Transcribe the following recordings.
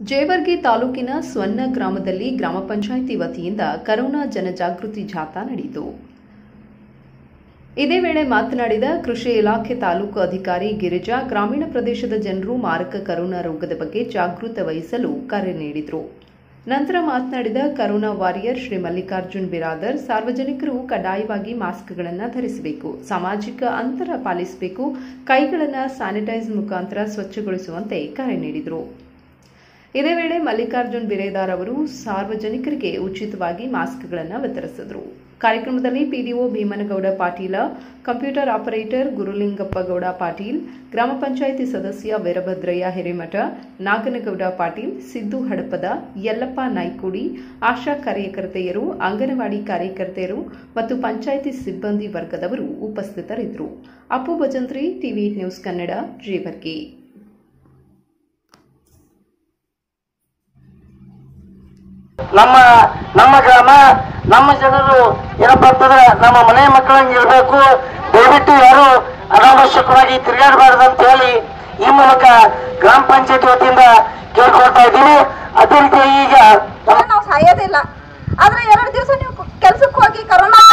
ಜೇವರ್ಗಿ ತಾಲೂಕಿನ ಸ್ವನ್ನ ಗ್ರಾಮದಲ್ಲಿ ಗ್ರಾಮ ಪಂಚಾಯಿತಿ ವತಿಯಿಂದ ಕರೋನಾ ಜನಜಾಗೃತಿ ಜಾಥಾ ನಡೆಯಿತು. ಇದೇ ವೇಳೆ ಮಾತನಾಡಿದ ಕೃಷಿ ಇಲಾಖೆ ತಾಲೂಕು ಅಧಿಕಾರಿ ಗಿರಿಜಾ, ಗ್ರಾಮೀಣ ಪ್ರದೇಶದ ಜನರು ಮಾರಕ ಕರೋನಾ ರೋಗದ ಬಗ್ಗೆ ಜಾಗೃತಿ ವಹಿಸಲು ಕರೆ ನೀಡಿದರು. ನಂತರ ಮಾತನಾಡಿದ ಕರೋನಾ ವಾರಿಯರ್ ಶ್ರೀ ಮಲ್ಲಿಕಾರ್ಜುನ್ ಬಿರಾದರ್, ಸಾರ್ವಜನಿಕರು ಕಡ್ಡಾಯವಾಗಿ ಮಾಸ್ಕ್ಗಳನ್ನು ಧರಿಸಬೇಕು, ಸಾಮಾಜಿಕ ಅಂತರ ಪಾಲಿಸಬೇಕು, ಕೈಗಳನ್ನು ಸ್ಯಾನಿಟೈಸ್ ಮುಖಾಂತರ ಸ್ವಚ್ಛಗೊಳಿಸುವಂತೆ ಕರೆ ನೀಡಿದರು. ಇದೇ ವೇಳೆ ಮಲ್ಲಿಕಾರ್ಜುನ್ ಬಿರೇದಾರ್ ಅವರು ಸಾರ್ವಜನಿಕರಿಗೆ ಉಚಿತವಾಗಿ ಮಾಸ್ಕ್ಗಳನ್ನು ವಿತರಿಸಿದರು. ಕಾರ್ಯಕ್ರಮದಲ್ಲಿ PDO Bhimanagouda Patil, computer operator Gurulingappagouda Patil, ಗ್ರಾಮ ಪಂಚಾಯಿತಿ ಸದಸ್ಯ ವೀರಭದ್ರಯ್ಯ ಹಿರೇಮಠ, ನಾಗನಗೌಡ ಪಾಟೀಲ್, ಸಿದ್ದು ಹಡಪದ, ಯಲ್ಲಪ್ಪ ನಾಯ್ಕೋಡಿ, ಆಶಾ ಕಾರ್ಯಕರ್ತೆಯರು, ಅಂಗನವಾಡಿ ಕಾರ್ಯಕರ್ತೆಯರು ಮತ್ತು ಪಂಚಾಯಿತಿ ಸಿಬ್ಬಂದಿ ವರ್ಗದವರು ಉಪಸ್ಥಿತರಿದ್ದರು. Appu Bhajantri, TV news Kannada, Jevargi. ನಮ್ಮ ಗ್ರಾಮ ನಮ್ಮ ಜನರು ಏನಪ್ಪಾ ಅಂತಂದ್ರೆ ನಮ್ಮ ಮನೆ ಮಕ್ಕಳಂಗೆ ಇರಬೇಕು. ದಯವಿಟ್ಟು ಯಾರು ಅನಾವಶ್ಯಕವಾಗಿ ತಿರುಗಾಡಬಾರದು ಅಂತ ಹೇಳಿ ಈ ಮೂಲಕ ಗ್ರಾಮ ಪಂಚಾಯತ್ ವತಿಯಿಂದ ಕೇಳ್ಕೊಳ್ತಾ ಇದ್ದೀವಿ. ಅದೇ ರೀತಿ ಈಗ ನಾವು ಸಾಯೋದಿಲ್ಲ, ಆದ್ರೆ 2 ದಿವಸ ನೀವು ಕೆಲ್ಸಕ್ಕೆ ಹೋಗಿ ಕರೋನಾ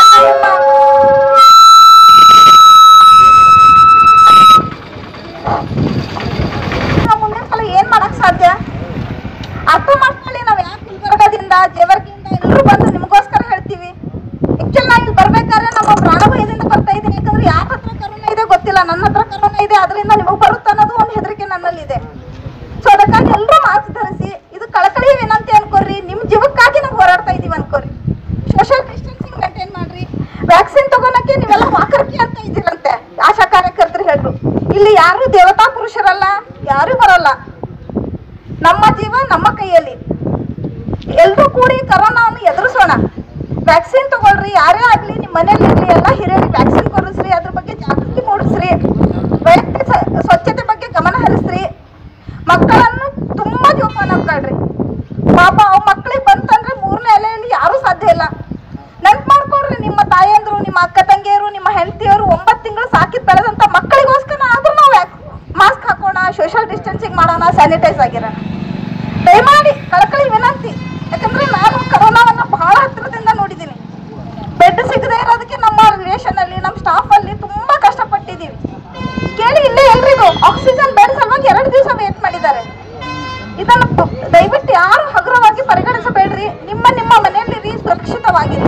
ಮುಂದಿನ ಸಲ ಏನ್ ಮಾಡಕ್ ಸಾಧ್ಯ? ಅರ್ಥ ಮಾಡ್ಕೊಳ್ಳಿ. ನಾವ್ ಯಾಕೆ ಗುಲ್ಬರ್ಗದಿಂದ ಜೇವರ್ಗಿಯಿಂದ ಎಲ್ಲರೂ ಬಂದು ನಿಮಗೋಸ್ಕರ ಹೇಳ್ತೀವಿ. ಆಕ್ಚುಲಿ ನಾ ಇಲ್ಲಿ ಬರ್ಬೇಕಾದ್ರೆ ನಮ್ಮ ಪ್ರಾಣ ಭಯದಿಂದ ಬರ್ತಾ ಇದ್ದೀನಿ. ಯಾಕಂದ್ರೆ ಯಾರ ಹತ್ರ ಕರೋನಾ ಇದೆ ಗೊತ್ತಿಲ್ಲ, ನನ್ನ ಹತ್ರ ಕರೋನಾ ಇದೆ, ಅದರಿಂದ ನಿಮಗ್ ಬರುತ್ತೆ ಅನ್ನೋದು ಒಂದು ಹೆದರಿಕೆ ನನ್ನಲ್ಲಿ ಇದೆ. ಸೊ ಅದಕ್ಕಾಗಿ ಎಲ್ಲರೂ ಮಾಸ್ಕ್ ಧರಿಸಿ, ಇದು ಕಳಕಳಿಯ ವಿನಂತಿ ಅನ್ಕೋರಿ. ನಿಮ್ ಜೀವಕ್ಕಾಗಿ ನಾವು ಹೋರಾಡ್ತಾ ಇದೀವಿ ಅನ್ಕೋರಿ. ಸೋಷಿಯಲ್ ಡಿಸ್ಟೆನ್ಸಿಂಗ್ ಮೇಂಟೈನ್ ಮಾಡ್ರಿ. ವ್ಯಾಕ್ಸಿನ್ ತಗೊಳಕ್ಕೆ ನೀವೆಲ್ಲ ವಾಕರ್ಕಿ ಅಂತ ಇದ್ದೀರಂತೆ ಆಶಾ ಕಾರ್ಯಕರ್ತರು ಹೇಳಿದ್ರು. ಇಲ್ಲಿ ಯಾರು ದೇವತಾ ಪುರುಷರಲ್ಲ, ಯಾರು ಬರಲ್ಲ. ನಮ್ಮ ಜೀವ ನಮ್ಮ ಕೈಯಲ್ಲಿ. ಎಲ್ರೂ ಕೂಡಿ ಕರೋನಾವನ್ನು ಎದುರಿಸೋಣ. ವ್ಯಾಕ್ಸಿನ್ ತಗೊಳ್ರಿ, ಯಾರೇ ಆಗ್ಲಿ, ನಿಮ್ಮ ಮನೆಯಲ್ಲಿ ಎಲ್ಲ ಹಿರಿಯರಿಗೆ ವ್ಯಾಕ್ಸಿನ್ ಕೊಡಿಸ್ರಿ, ಅದ್ರ ಬಗ್ಗೆ ಜಾಗೃತಿ ಮೂಡಿಸ್ರಿ, ವೈಯಕ್ತಿಕ ಸ್ವಚ್ಛತೆ ಬಗ್ಗೆ ಗಮನ ಹರಿಸ್ರಿ, ಮಕ್ಕಳನ್ನು ತುಂಬಾ ಜೋಪಾನ ಮಾಡ್ಕೊಳ್ರಿ. ಪಾಪ ಅವ್ ಮಕ್ಕಳಿಗೆ ಬಂತಂದ್ರೆ 3ನೇ ಅಲೆಯಲ್ಲಿ ಯಾರೂ ಸಾಧ್ಯ ಇಲ್ಲ. ನೆನ್ಪು ಮಾಡ್ಕೊಳ್ರಿ, ನಿಮ್ಮ ತಾಯಂದ್ರು, ನಿಮ್ಮ ಅಕ್ಕ ತಂಗಿಯರು, ನಿಮ್ಮ ಹೆಂಡತಿಯರು 9 ತಿಂಗಳು ಸಾಕಿದ್ ಬೆಳೆದಂತ ಮಕ್ಕಳಿಗೋಸ್ಕರ ಆದ್ರೂ ನಾವು ಮಾಸ್ಕ್ ಹಾಕೋಣ, ಸೋಷಿಯಲ್ ಡಿಸ್ಟೆನ್ಸಿಂಗ್ ಮಾಡೋಣ, ಸ್ಯಾನಿಟೈಸ್ ಆಗಿರೋಣ. ದಯಮಾಡಿ ಕಳಕಳಿ ವಿನಂತಿ. ಯಾಕಂದ್ರೆ ನಾನು ಕರೋನಾವನ್ನ ಬಹಳ ಹತ್ತಿರದಿಂದ ನೋಡಿದ್ದೀನಿ. ಬೆಡ್ ಸಿಗದೆ ಇರೋದಕ್ಕೆ ನಮ್ಮ ರಿಲೇಷನ್ ಅಲ್ಲಿ, ನಮ್ಮ ಸ್ಟಾಫ್ ಅಲ್ಲಿ ತುಂಬಾ ಕಷ್ಟಪಟ್ಟಿದ್ದೀವಿ. ಕೇಳಿ, ಇಲ್ಲೇ ಎಲ್ರಿಗೂ ಆಕ್ಸಿಜನ್ ಬೆಡ್ ಸಲುವಾಗಿ 2 ದಿವಸ ವೇಟ್ ಮಾಡಿದ್ದಾರೆ. ಇದನ್ನು ದಯವಿಟ್ಟು ಯಾರು ಹಗುರವಾಗಿ ಪರಿಗಣಿಸಬೇಡ್ರಿ. ನಿಮ್ಮ ಮನೆಯಲ್ಲಿ ಸುರಕ್ಷಿತವಾಗಿರಿ.